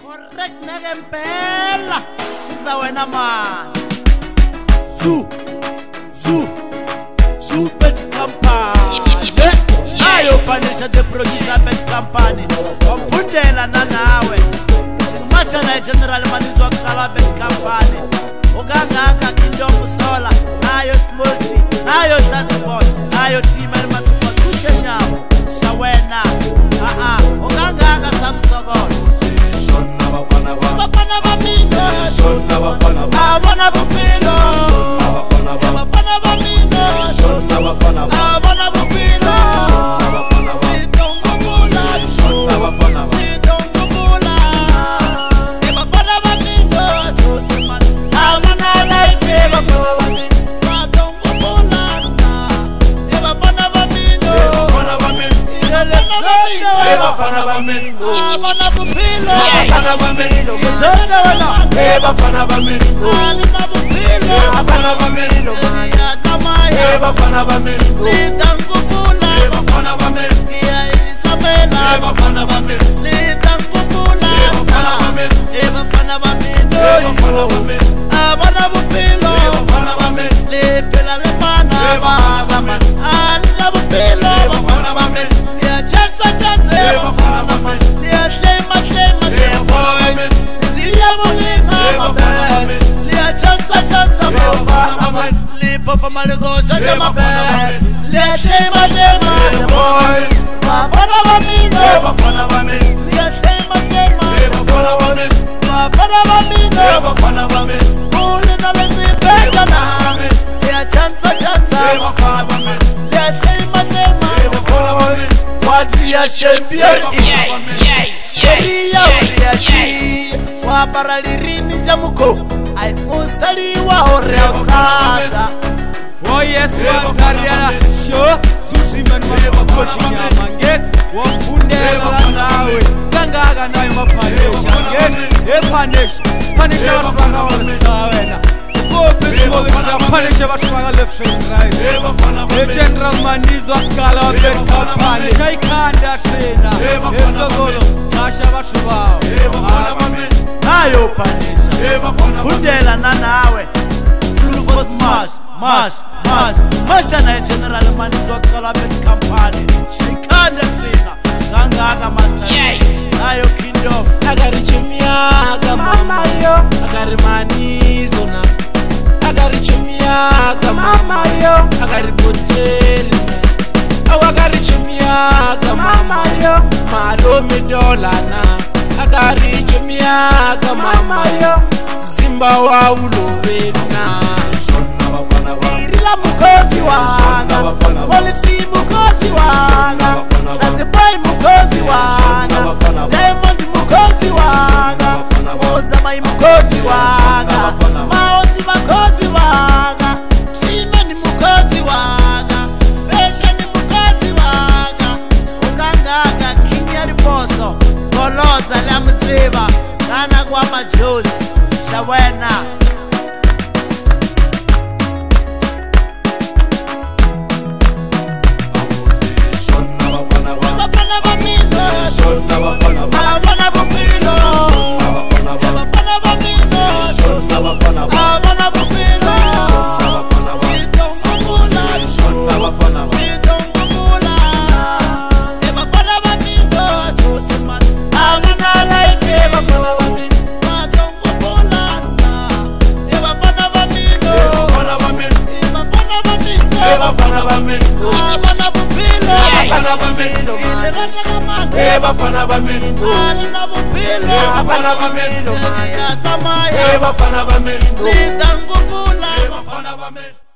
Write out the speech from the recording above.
Correct negempela siza wena man Zoo Pet Company ayo panisha the producer Pet Company wamfundela na nawe Masana General Manizwa Kala Pet Company Ogangaka Kindomu Sola nayo Smolty nayo Transport nayo Team and Matupa Kusheshawo Shawena Ogangaka Samsogol Bafana Bamino Bafana Bamino Bafana Bamino Bafana Bamino Bafana Bamino Bafana Bupilo Bafana Bamino Bafana Bamino Bafana Bamino Bafana Bamino Litangupula Bafana Bamino Itamela Bafana Bamino Litangupula Bafana Bamino Bafana Bamino Bafana Bamino Bafana Bupilo Bafana Bamino Lepela lepana Bafana Ala Bupilo Bafana Bamino Chanta Bafana Bamino Lia Tlema boy Zilia Molima Lia Chanta Bafana Bamino Lipo for Maligo Chanta Bafana Lia Tlema boy Bafana Bamino Bafana Bamino Lia Tlema Bafana Bamino Bafana Bamino Bafana Bamino Pulling on the Bengana Lia Chanta Bafana Bamino Lia Tlema Bafana Bamino Wadia champion Wapara lirini jamuko Ai musali wa horeokasa Oh yes Wakariana Show Sushi man Wakoshi Nyamanget Wafundela nawe Gangaga nawe mapanesha Panesha washwanga wastawena Panisha washwanga left and right General Manizo Kala Pet Company Shaikanda Shena Esogolo Kasha washwao Ayo panisha Fundela na nawe Full for smash Masana General Manizo Kala Pet Company Shaikanda Shena Gangaga Master Ayo Kingdom Agarichumia Mama yo Agarimanizo na Agarichumia Mama yo Agaribosteli Agarichumia Mama yo Malomi dolana Agarichumia Mama yo Zimba wa ulowena Irila mukozi wanga Politi mukozi wanga Zanzibar mukozi wanga Diamond mukozi wanga Ozamai mukozi wanga Maozi makozi wanga Shimeni mukozi wanga Fashion mukozi wanga Ukangaga Kinya Liposo Goloza la mziva Gana kwa majuzi Shawena Bafana Bamino Bafana Bupilo Bafana Bamino Bafana Bupilo Litongumula Litongumula Bafana Bamino Amana life Bafana Litongumula Bafana Bamino Bafana Bamino Bafana Bamino Amana Bupilo Bafana Bamino Bafana Bamino Alina Bupilo Bafana Bamino Bafana Bamino Litangumula Bafana Bamino